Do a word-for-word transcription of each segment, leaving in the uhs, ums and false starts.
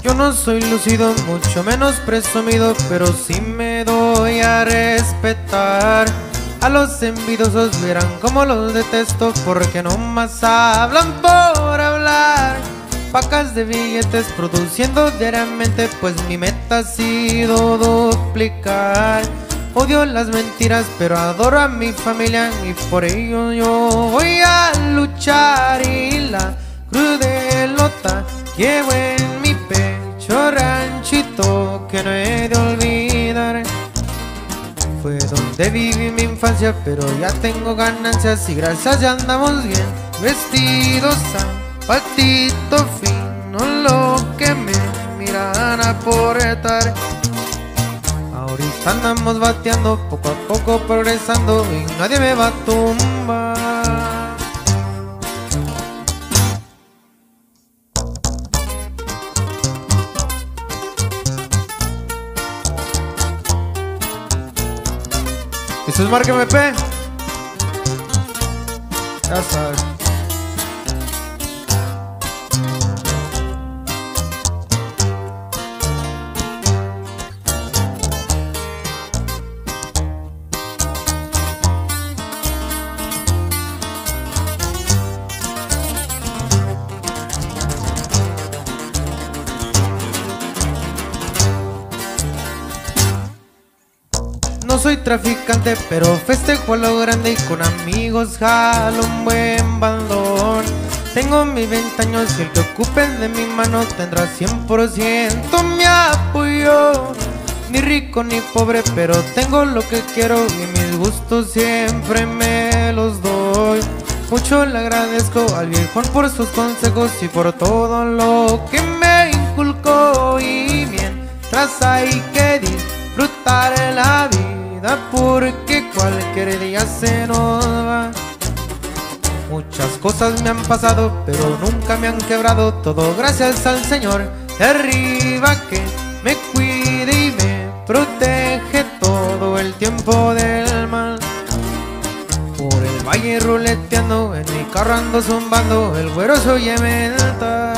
Yo no soy lucido, mucho menos presumido, pero sí me doy a respetar. A los envidiosos verán como los detesto, porque no más hablan por hablar. Pacas de billetes produciendo diariamente, pues mi meta ha sido duplicar. Odio las mentiras, pero adoro a mi familia, y por ello yo voy a luchar. Y la cruz de Lota llevo en mi pecho, ranchito que no he de olvidar. Fue donde viví mi infancia, pero ya tengo ganancias y gracias ya andamos bien vestidos, zapatito fino, lo que me miran a aportar. Ahorita andamos bateando, poco a poco progresando, y nadie me va a tumbar. Esto es Marca M P. Ya sabes. No soy traficante, pero festejo a lo grande y con amigos jalo un buen bandón. Tengo mis veinte años y el que ocupen de mi mano tendrá cien por ciento mi apoyo. Ni rico ni pobre, pero tengo lo que quiero y mis gustos siempre me los doy. Mucho le agradezco al viejón por sus consejos y por todo lo que me inculcó. Y mientras hay que disfrutar la vida, porque cualquier día se nos va. Muchas cosas me han pasado, pero nunca me han quebrado. Todo gracias al Señor de arriba, que me cuide y me protege todo el tiempo del mal. Por el valle ruleteando, en mi carro ando zumbando, el güero se oye mentar.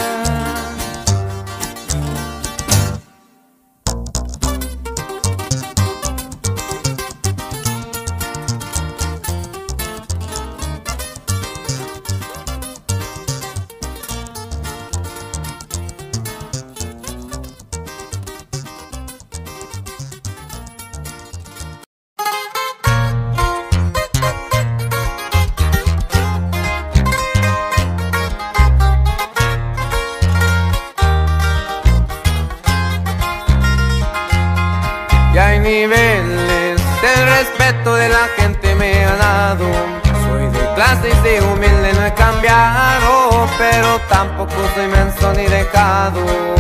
Niveles, el respeto de la gente me ha dado. Soy de clase y de humilde, no he cambiado, pero tampoco soy menso ni dejado.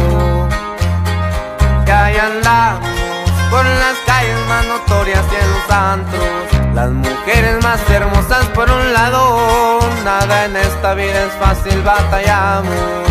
Que ahí andamos por las calles más notorias y en los antros, las mujeres más hermosas por un lado. Nada en esta vida es fácil, batallamos.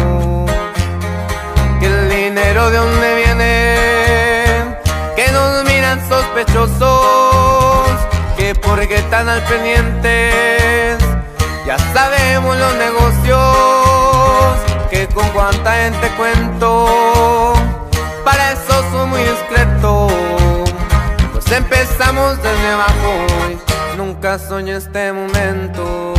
Que el dinero de dónde viene, que nos miran sospechosos, que porque están al pendientes ya sabemos los negocios, que con cuánta gente cuento, para eso soy muy discreto. Pues empezamos desde abajo y nunca soñé este momento.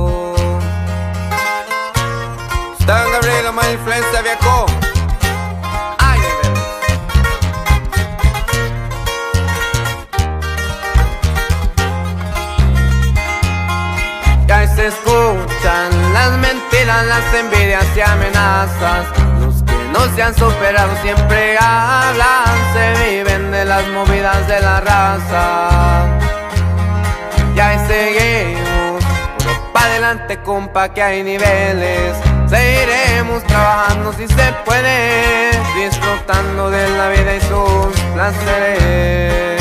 Stan Gabriel, más influencia viejo. Se escuchan las mentiras, las envidias y amenazas. Los que no se han superado siempre hablan, se viven de las movidas de la raza. Ya ahí seguimos, puro pa' adelante compa, que hay niveles. Seguiremos trabajando si se puede, disfrutando de la vida y sus placeres.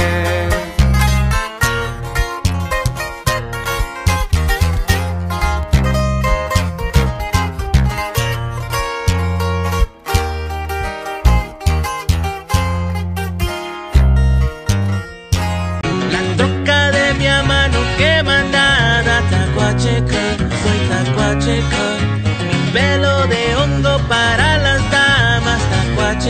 Soy tacuacheca, mi pelo de hongo para las damas, tacuacheca.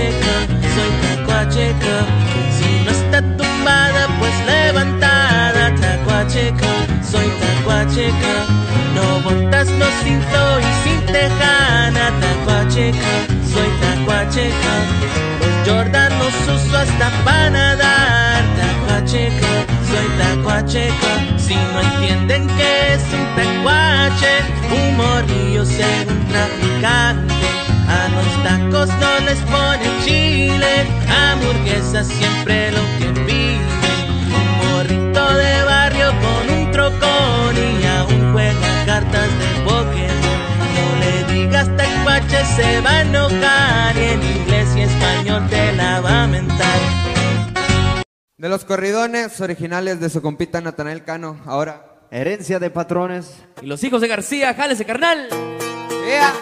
tacuacheca, soy tacuacheca. No botas, no cinto y sin tejana, tacuacheca, soy tacuacheca. Los Jordan los uso hasta para nadar, tacuacheca, soy tacuacheca. Si no entienden que es un tacuache, un morrillo según traficante. A los tacos no les ponen chile, hamburguesas siempre lo que piden. Un morrito de barrio con un trocón y aún juega cartas de Pokémon. No le digas tacuache, se va a enojar y en inglés y español te la va a mentar. De los corridones originales de su compita Natanael Cano, ahora Herencia de Patrones. Y los hijos de García, jálese carnal. yeah.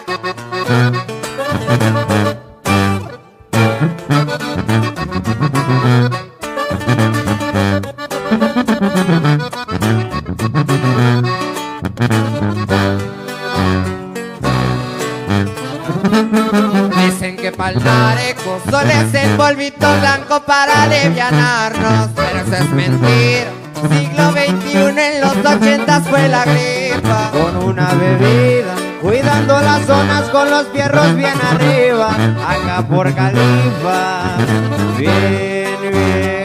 Dicen que pa'l nareco solo es el polvito blanco para alivianarnos, pero eso es mentira. Siglo veintiuno, en los ochentas fue la gripa. Con una bebida, cuidando las zonas con los fierros bien arriba. Acá por Califa, bien, bien.